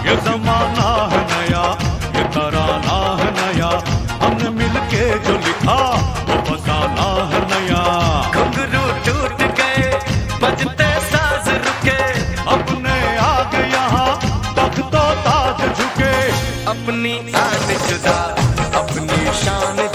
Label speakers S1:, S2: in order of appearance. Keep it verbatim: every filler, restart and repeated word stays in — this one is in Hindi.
S1: ये जमाना है नया, ये तराना है नया, हमने मिलके जो लिखा वो फसाना है नया।
S2: घुंघरू टूट गए, बजते साज रुके,
S1: अपने आग यहाँ तक तो ताज झुके।
S2: अपनी आन जुदा, अपनी शान